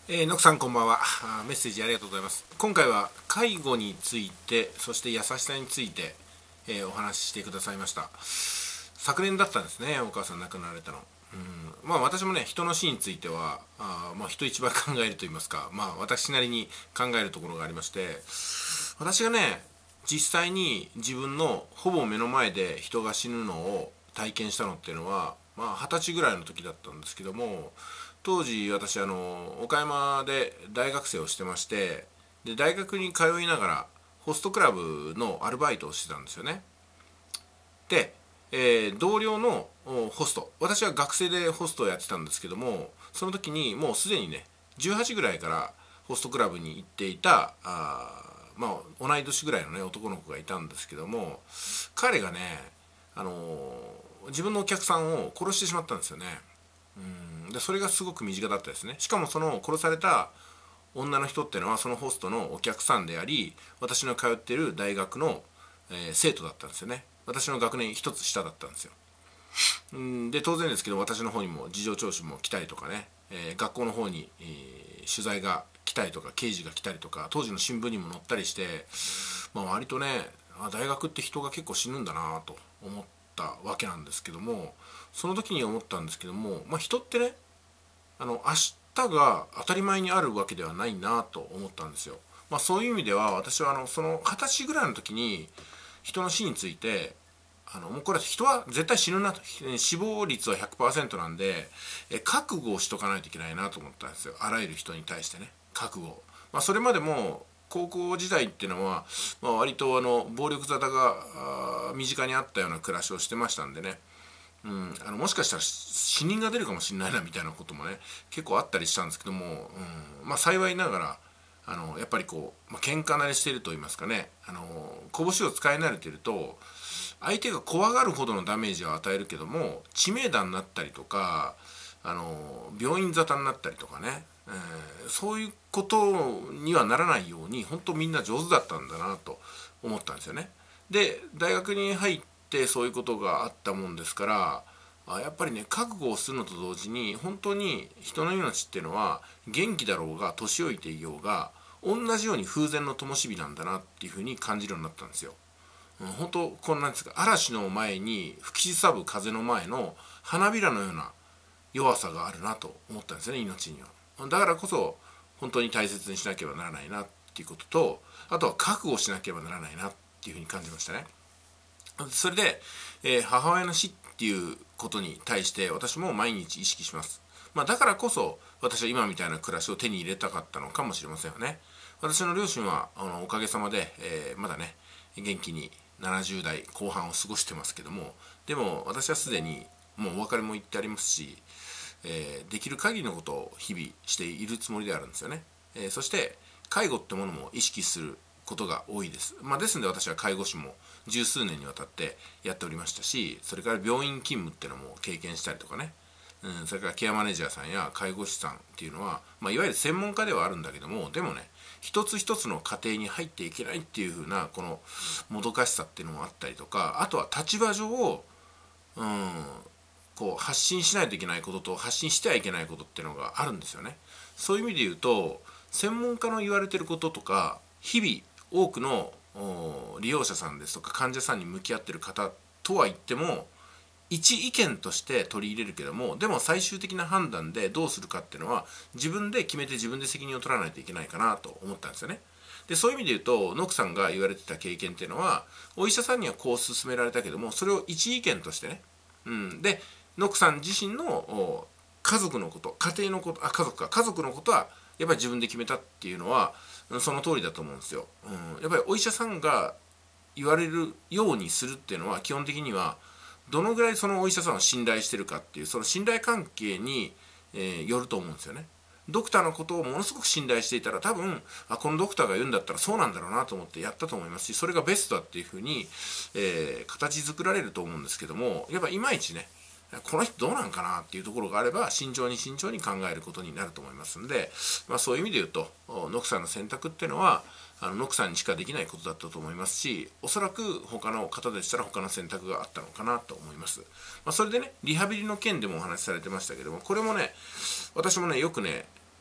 のくさんこんばんは。メッセージありがとうございます。今回は介護について、そして優しさについて、お話ししてくださいました。昨年だったんですね、お母さん亡くなられたの。私もね、人の死については人一倍考えると言いますか、私なりに考えるところがありまして、私がね、実際に自分のほぼ目の前で人が死ぬのを体験したのっていうのは、20歳ぐらいの時だったんですけども、当時私岡山で大学生をしてまして、で大学に通いながらホストクラブのアルバイトをしてたんですよね。で、同僚のホスト、私は学生でホストをやってたんですけども、その時にもうすでにね、18ぐらいからホストクラブに行っていた同い年ぐらいのね男の子がいたんですけども、彼がね、自分のお客さんを殺してしまったんですよね。でそれがすごく身近だったですね。しかもその殺された女の人っていうのはそのホストのお客さんであり、私の通っている大学の、生徒だったんですよね。私の学年一つ下だったんですよ。で当然ですけど、私の方にも事情聴取も来たりとかね、学校の方に、取材が来たりとか、刑事が来たりとか、当時の新聞にも載ったりして、割とね、大学って人が結構死ぬんだなと思ったわけなんですけども、その時に思ったんですけども、人ってね、明日が当たり前にあるわけではないなと思ったんですよ。そういう意味では私はその20歳ぐらいの時に人の死について、もうこれ人は絶対死ぬなと、死亡率は 100% なんで、覚悟をしとかないといけないなと思ったんですよ。あらゆる人に対してね、覚悟。それまでも高校時代っていうのは、割と暴力沙汰が身近にあったような暮らしをしてましたんでね、もしかしたら死人が出るかもしれないなみたいなこともね結構あったりしたんですけども、幸いながらやっぱりこう、喧嘩慣れしていると言いますかね、拳を使い慣れていると相手が怖がるほどのダメージを与えるけども、致命打になったりとか、病院沙汰になったりとかね、そういうことにはならないように本当みんな上手だったんだなと思ったんですよね。で大学に入ってそういうことがあったもんですから、やっぱりね、覚悟をするのと同時に本当に人の命っていうのは元気だろうが年老いていようが同じように風前の灯火なんだなっていうふうに感じるようになったんですよ。本当こんなんですか、嵐の前に吹きすさぶ風の前の花びらのような弱さがあるなと思ったんですよね、命には。だからこそ本当に大切にしなければならないなっていうことと、あとは覚悟しなければならないなっていうふうに感じましたね。それで、母親の死っていうことに対して私も毎日意識します。だからこそ私は今みたいな暮らしを手に入れたかったのかもしれませんよね。私の両親はおかげさまで、まだね元気に70代後半を過ごしてますけども、でも私はすでにもうお別れも言ってありますし、できる限りのことを日々しているつもりであるんですよね。そして介護ってものも意識することが多いです。ですので私は介護士も十数年にわたってやっておりましたし、それから病院勤務っていうのも経験したりとかね、それからケアマネージャーさんや介護士さんっていうのは、いわゆる専門家ではあるんだけども、でもね一つ一つの家庭に入っていけないっていう風なこのもどかしさっていうのもあったりとか、あとは立場上こう発信しないといけないことと発信してはいけないことっていうのがあるんですよね。そういう意味で言うと専門家の言われてることとか、日々多くの利用者さんですとか患者さんに向き合っている方とは言っても一意見として取り入れるけども、でも最終的な判断でどうするかっていうのは自分で決めて自分で責任を取らないといけないかなと思ったんですよね。でそういう意味で言うとノクさんが言われてた経験っていうのは、お医者さんにはこう勧められたけどもそれを一意見としてね、でノクさん自身の家族のこと、家庭のこと、家族のことはやっぱり自分で決めたっていうのはその通りだと思うんですよ。やっぱりお医者さんが言われるようにするっていうのは基本的にはどのぐらいそのお医者さんを信頼してるかっていう、その信頼関係に、よると思うんですよね。ドクターのことをものすごく信頼していたら多分このドクターが言うんだったらそうなんだろうなと思ってやったと思いますし、それがベストだっていうふうに、形作られると思うんですけども、やっぱいまいちねこの人どうなんかなっていうところがあれば慎重に慎重に考えることになると思いますので、そういう意味で言うとノクさんの選択っていうのはノクさんにしかできないことだったと思いますし、おそらく他の方でしたら他の選択があったのかなと思います。それでねリハビリの件でもお話しされてましたけども、これもね私もねよくね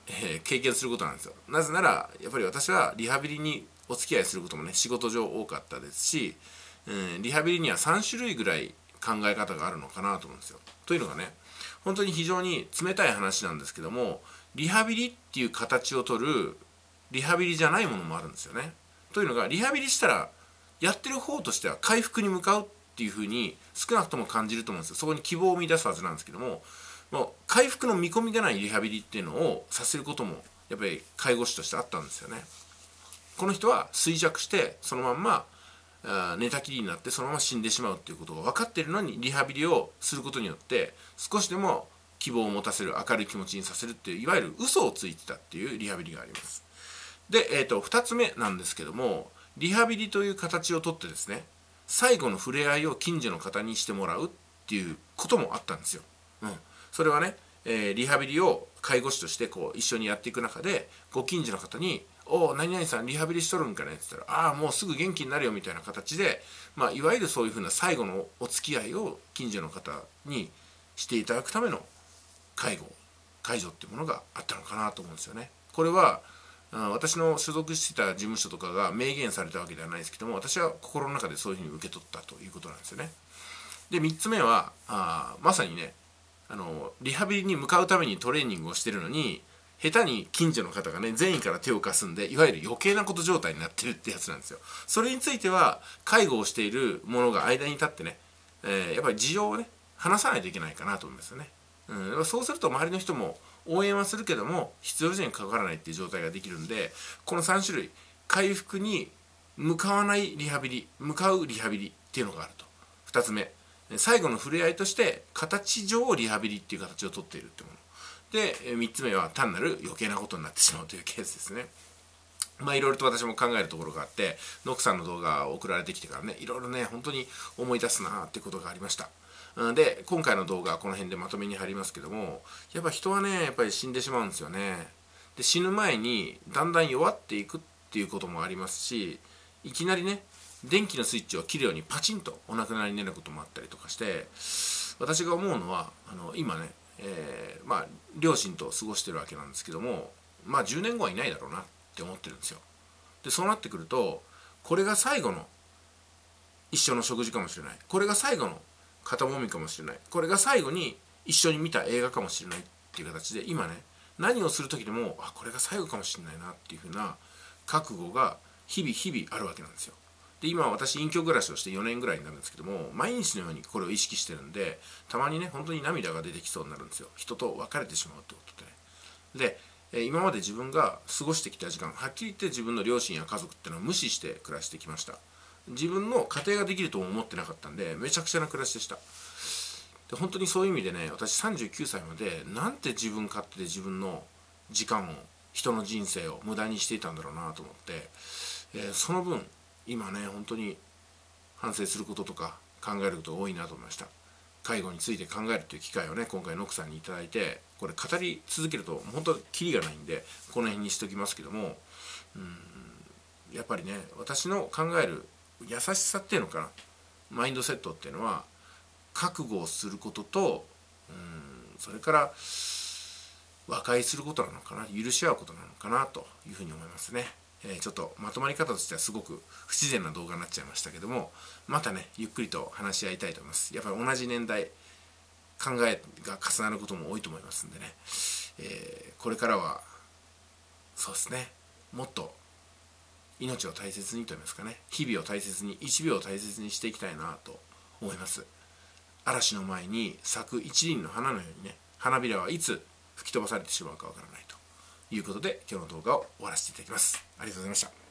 経験することなんですよ。なぜならやっぱり私はリハビリにお付き合いすることもね仕事上多かったですし、リハビリには3種類ぐらい考え方があるのかなと思うんですよ。というのがね、本当に非常に冷たい話なんですけども、リハビリっていう形を取るリハビリじゃないものもあるんですよね。というのが、リハビリしたらやってる方としては回復に向かうっていうふうに少なくとも感じると思うんですよ。そこに希望を見出すはずなんですけども、もう回復の見込みがないリハビリっていうのをさせることもやっぱり介護士としてあったんですよね。この人は衰弱してそのまんま寝たきりになってそのまま死んでしまうっていうことが分かっているのに、リハビリをすることによって少しでも希望を持たせる、明るい気持ちにさせるっていう、いわゆる嘘をついてたっていうリハビリがあります。で、2つ目なんですけども、リハビリという形をとってですね、最後の触れ合いを近所の方にしてもらうっていうこともあったんですよ。それはね、リハビリを介護士としてこう一緒にやっていく中で、ご近所の方に「おお、何々さんリハビリしとるんかね」って言ったら「ああ、もうすぐ元気になるよ」みたいな形で、いわゆるそういうふうな最後のお付き合いを近所の方にしていただくための介助っていうものがあったのかなと思うんですよね。これは私の所属してた事務所とかが明言されたわけではないですけども、私は心の中でそういうふうに受け取ったということなんですよね。で、3つ目はまさにね、リハビリに向かうためにトレーニングをしてるのに、下手に近所の方がね善意から手を貸すんで、いわゆる余計なこと状態になってるってやつなんですよ。それについては介護をしている者が間に立ってね、やっぱり事情をね話さないといけないかなと思いますよね。そうすると周りの人も応援はするけども必要以上にかからないっていう状態ができるんで、この3種類、回復に向かわないリハビリ、向かうリハビリっていうのがあると。2つ目、最後の触れ合いとして形上リハビリっていう形をとっているってもので、3つ目は単なる余計なことになってしまうというケースですね。いろいろと私も考えるところがあって、ノックさんの動画を送られてきてからね、いろいろね本当に思い出すなってことがありました。で、今回の動画はこの辺でまとめに入りますけども、やっぱ人はねやっぱり死んでしまうんですよね。で、死ぬ前にだんだん弱っていくっていうこともありますし、いきなりね電気のスイッチを切るようにパチンとお亡くなりになることもあったりとかして、私が思うのは今ね、両親と過ごしてるわけなんですけども、10年後はいないだろうなって思ってるんですよ。で、そうなってくると、これが最後の一緒の食事かもしれない、これが最後の肩もみかもしれない、これが最後に一緒に見た映画かもしれないっていう形で、今ね何をする時でもこれが最後かもしれないなっていうふうな覚悟が日々あるわけなんですよ。で、今私隠居暮らしをして4年ぐらいになるんですけども、毎日のようにこれを意識してるんで、たまにね本当に涙が出てきそうになるんですよ。人と別れてしまうってことでね。で、今まで自分が過ごしてきた時間、はっきり言って自分の両親や家族っていうのは無視して暮らしてきました。自分の家庭ができるとも思ってなかったんで、めちゃくちゃな暮らしでした。で、本当にそういう意味でね、私39歳までなんて自分勝手で自分の時間を、人の人生を無駄にしていたんだろうなと思って、その分今ね本当に反省することとか考えることが多いなと思いました。介護について考えるという機会をね今回ノックさんにいただいて、これ語り続けると本当にキリがないんでこの辺にしときますけども、やっぱりね私の考える優しさっていうのかな、マインドセットっていうのは覚悟をすることと、それから和解することなのかな、許し合うことなのかなというふうに思いますね。ちょっとまとまり方としてはすごく不自然な動画になっちゃいましたけども、またねゆっくりと話し合いたいと思います。やっぱり同じ年代、考えが重なることも多いと思いますんでね、これからはそうですね、もっと命を大切にといいますかね、日々を大切に、1秒を大切にしていきたいなと思います。嵐の前に咲く一輪の花のようにね、花びらはいつ吹き飛ばされてしまうかわからないということで、今日の動画を終わらせていただきます。ありがとうございました。